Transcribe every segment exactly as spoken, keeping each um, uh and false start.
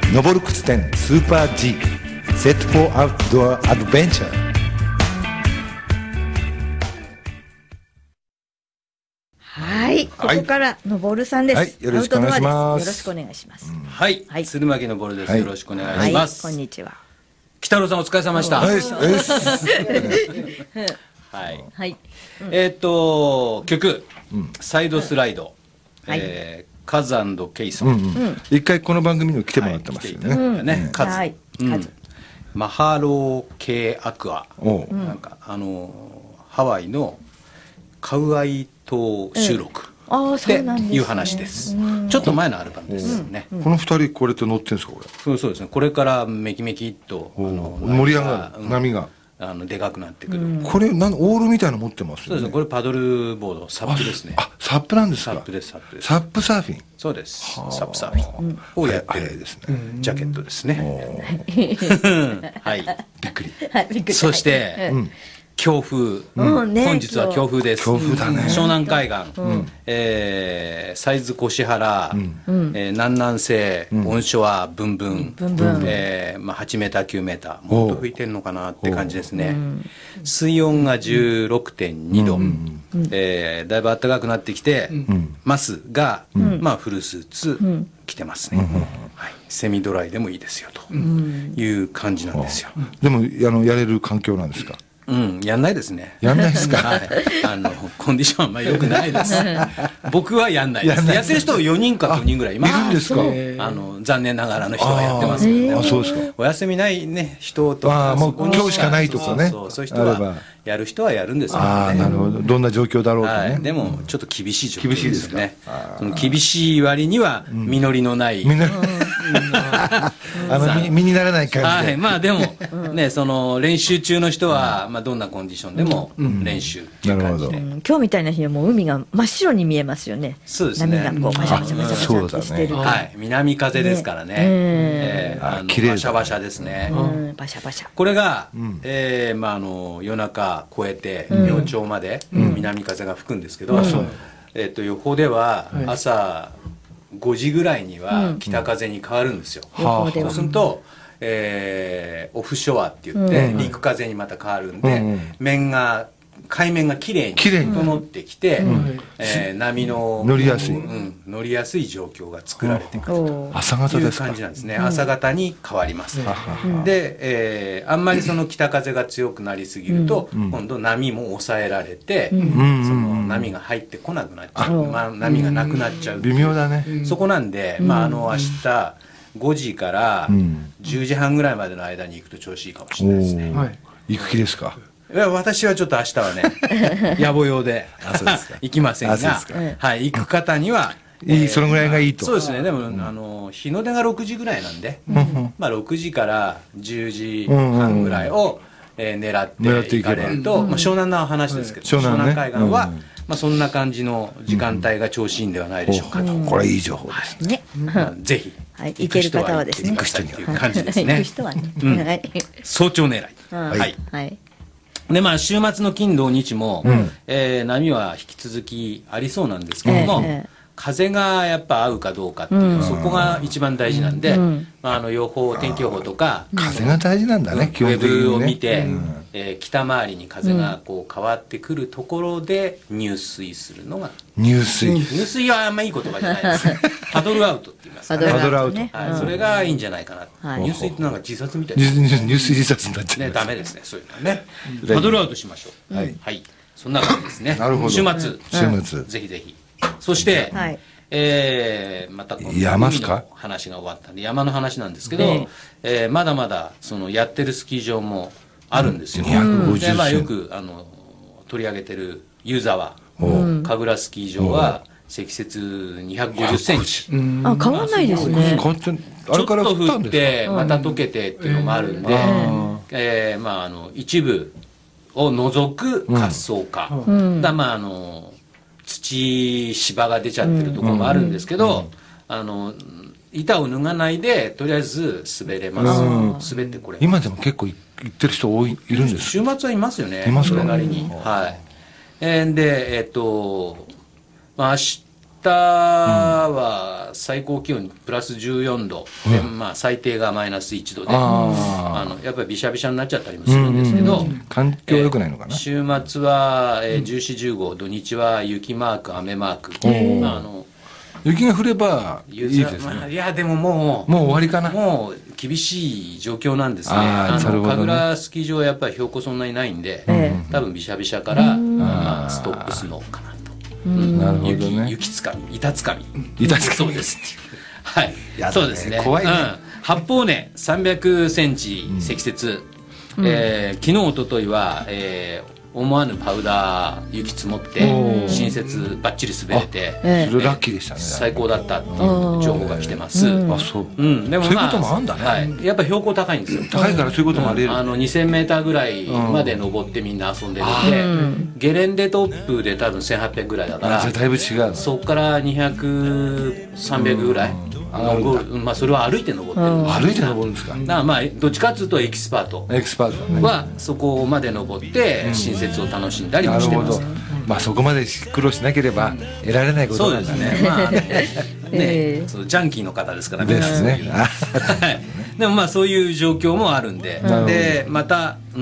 登る靴店スーパー G Set for Outdoor Adventure。 はい、ここからのぼるさんです。 はい、よろしくお願いします。 よろしくお願いします。 はい、はい、鶴巻のぼるです、はい。よろしくお願いします。 はい、こんにちは。 北郎さんお疲れ様でした。はい、 はい、はい、 えー、っと曲、うん、サイドスライド、うん、えー、カズ&ケイソン、うんうん、 一回この番組にも来てもらってますよね。はい、 ね、カズ、はい、うん、マハロー系アクア、なんかあのハワイのカウアイ島収録、うん、っていう話です。ちょっと前のアルバムですね。 うん、この二人これって乗ってんですかこれ？ そうそうですね。これからめきめきっとあの盛り上がる波が。 あのでかくなってくる、 うん、これなんオールみたいなの持ってますよね。 そうですね。これパドルボードサップですね。 あ、サップなんですか。 サップですサップです。 サップサーフィン。 そうです。サップサーフィンをやってるですね。ジャケットですね。はい。びっくり。そして、うん強風、うん、本日は強風です。 強風だね。 湘南海岸、うんえー、サ津越原、うんえー、南南西、うん、オンショア、ブンブン、ブンブンえーまあ、はちメーター、きゅうメーター、もっと吹いてるのかなって感じですね。水温が じゅうろくてんに 度、うんえー、だいぶ暖かくなってきて、うん、マスが、うんまあ、フルスーツ着てますね、うんはい。セミドライでもいいですよという感じなんですよ。 うん、でもあのやれる環境なんですか？ うん、やんないですね。 やんないですか。 はい。あの、コンディションはあんまり良くないです。僕はやんないです。やってる人よにんかごにんぐらいいます。 いるんですか？ あの、残念ながらの人はやってますけどね。 あ、そうですか。 お休みないね、人とか。 ああ、もう今日しかないとかね。 そう、そういう人は、やる人はやるんですよね。 ああ、なるほど。どんな状況だろうとね。 でも、ちょっと厳しい状況ですね。厳しい割には、実りのない。 あの、身にならない感じで。 はい。まあでも、ね、その、練習中の人は、まあどんなコンディションでも練習っていう感じで。 今日みたいな日はもう海が真っ白に見えますよね。 そうですね。 波がこう、バシャバシャバシャバシャってしてる。 はい。南風ですからね。綺麗。バシャバシャですね。 バシャバシャ。 これが、えまああの、夜中越えて、明朝まで南風が吹くんですけど、えっと、予報では朝ごじぐらいには北風に変わるんですよ。そうすると、えー、オフショアって言って、陸風にまた変わるんで、面が海面がきれいに整ってきて、えー、波の乗りやすい、 うん、乗りやすい状況が作られてくると朝方ですか？ いう感じなんですね。朝方に変わります。で、えー、あんまりその北風が強くなりすぎると、今度波も抑えられて、その波が入ってこなくなっちゃう、まあ、波がなくなっちゃう。 微妙だね。 そこなんで、まあ、あの明日ごじからじゅうじはんぐらいまでの間に行くと調子いいかもしれないですね。 行く気ですか？ いや私はちょっと明日はね野暮用で行きませんが、はい、行く方にはいい、そのぐらいがいいと。 そうですね。でもあの日の出がろくじぐらいなんで、まあろくじからじゅうじはんぐらいを狙って行かれると、まあ湘南の話ですけど、湘南海岸はまあそんな感じの時間帯が調子いいんではないでしょうかと。 これいい情報ですね。 ぜひ行ける方はですね、 行く人にという感じですね。 行く人はね、 早朝狙い。はい。でまあ週末の金土日も、うんえー、波は引き続きありそうなんですけども、えー、風がやっぱ合うかどうかっていう、うん、そこが一番大事なんで、うんまあ、あの予報天気予報とか風が大事なんだね、 基本的にね、ウェブを見て、うんえー、北回りに風がこう変わってくるところで入水するのが入水入水はあんまいい言葉じゃないですパドルアウトって言いますかね。 パドルアウト、 はい、それがいいんじゃないかな、はい、入水ってなんか自殺みたいな入水自殺になっちゃうね、ダメですね、そういうのはね。パドルアウトしましょう。はい、はい、そんな感じですね。 なるほど。 週末、 週末ぜひぜひ。そして、はい、えー、またこの山すか話が終わったんで山の話なんですけど、ねえー、まだまだそのやってるスキー場もあるんですよ。うん、でまあよくあの取り上げてる湯沢神楽スキー場は積雪にひゃくごじゅっセンチ。 あ、変わんないですね。 ちょっと降ってまた溶けてっていうのもあるんで、えー、まああの一部を除く滑走化、うん、だまああの土芝が出ちゃってるところもあるんですけど、うんうん、あの板を脱がないでとりあえず滑れます。滑ってこれ今でも結構行ってる人多いいるんです。 週末はいますよね。 いますか。 それなりに、はい。えー、でえっ、ー、とまあ明日は最高気温プラスじゅうよんどで、まあ、最低がマイナスいちどで、あのやっぱりびしゃびしゃになっちゃったりもするんですけど、 環境良くないのかな。 週末は、えー、じゅうよん、じゅうご、土日は雪マーク、雨マーク、まあ、あの雪が降ればいいですね。 まあ、いやでももうもう終わりかな。 もう厳しい状況なんですね。 ああのなるほどね神楽スキー場はやっぱり標高そんなにないんで、多分びしゃびしゃから、まあ、ストップスノーかなと。 なるほど雪ね。 雪つかみ、板つかみ、 板つかみそうですっていう。はい、 やだねそうですね。 怖いねうん、八方根さんびゃくセンチ積雪、えー昨日一昨日は、えー思わぬパウダー雪積もって新雪ばっちり滑れて、 えそれラッキーでしたね。 最高だったっていう情報が来てます。 あ、そう。 うん、でも、まあ、 そういうこともあんだねはい、やっぱ標高高いんですよ。 高いからそういうこともあり得る。 あのにせんメーターぐらいまで登ってみんな遊んでるんで、ゲレンデトップで多分せんはっぴゃくぐらいだからあ、じゃあだいぶ違う。 そこからにひゃく、さんびゃくぐらい登る、まあそれは歩いて登ってるんですよ。 歩いて登るんですか。 だからまあどっちかっていうとエキスパートエキスパートだね。 はそこまで登って新雪を楽しんだりなるほどもしてます。。 まあそこまで苦労しなければ得られないことそうなんだね。 ですね。まあね、 ええそのジャンキーの方ですからですね。あはい、でもまあそういう状況もあるんで、でまた、うん、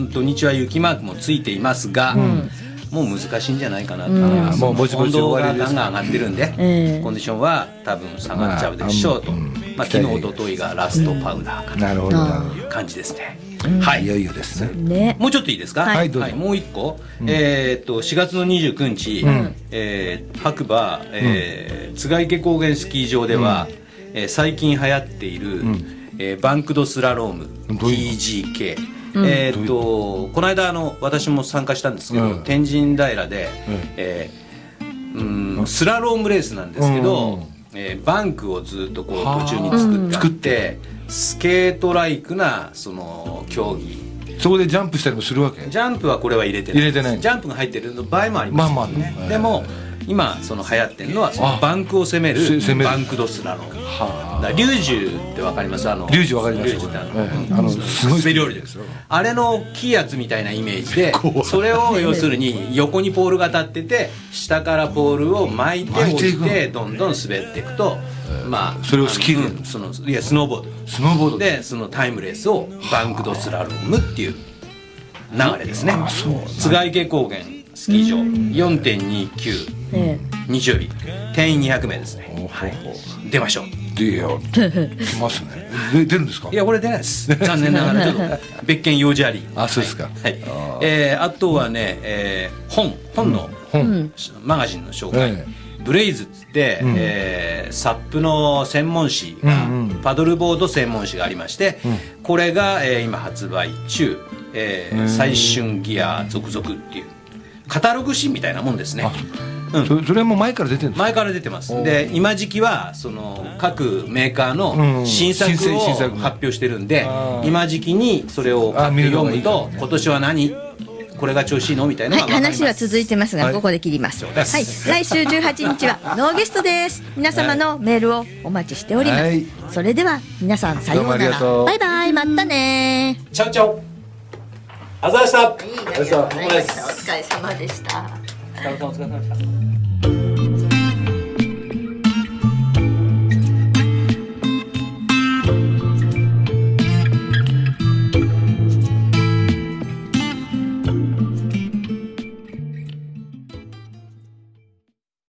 土日は雪マークもついていますが、もう難しいんじゃないかなと思います。 もうぼちぼち温度終わりですがガンガン上がってるんで、 ええコンディションは多分下がっちゃうでしょうと、 まあうんまあ、昨日一昨日がラストパウダーかなるほどなるほという感じですね。 ど。 はいい、 よいよですね。 ね。 もうちょっといいですか。 はいどうぞもう一個、えーっとしがつのにじゅうくにち、えー白馬、えー津軽池高原スキー場では、えー最近流行っている、えーバンクドスラロームどういうのティージーケー、えーっとこの間あの私も参加したんですけど、 うん天神平で、えーうんスラロームレースなんですけど、 うんえーバンクをずっとこうはあ途中に作ってあ作っっててスケートライクなその競技、 そこでジャンプしたりもするわけ。 ジャンプはこれは入れてない。 入れてないジャンプが入ってる場合もありますよね。 まあまあでも今その流行ってるのはそのあバンクを攻めるせ攻めるバンクドスラローム。 はだからリュージュってわかります？あのリュージュわかりますリュージュってあの、 ええうんあのすごい滑り降りです。あれの大きいやつみたいなイメージで怖い、 それを要するに横にポールが立ってて下からポールを巻いて巻いていく降りてどんどん滑っていくと、まあそれをスキーであのうんそのいやスノーボード。 スノーボードで。 でそのタイムレースをバンクドスラロームっていう流れですね。津軽池高原スキー場 よんてんにきゅうえ日曜日定員にひゃくめいですね。はい、出ましょう。 でいや来ますね。で出るんですか。 いやこれ出ないです残念ながらちょっと別件用事あり。 あ、そうですか。 はい、えーあとはね、えー本本の、 本。 マガジンの紹介、 えブレイズっつって、えーサップの専門誌が、 うんうんパドルボード専門誌がありまして、これが、えー今発売中、えー最春ギア続々っていうカタログ誌みたいなもんですね。うんそそれも前から出てるんですか。 前から出てます。で今時期はその各メーカーうんの新作を新新作発表してるんで、 あー今時期にそれを買ってあ見るの読むがいいかもねと今年は何これが調子いいのみたいなはい、 のが分かります。 話は続いてますが、 はいここで切ります。はい、 です来週じゅうはちにちはノーゲストです。皆様のメールをお待ちしております。 はいそれでは皆さんさようどうもありなら。 がとうバイバイ、またね。 チャウチャウあざした。 いいお疲れ様でしたお疲れ様でした。 お疲れ様でした。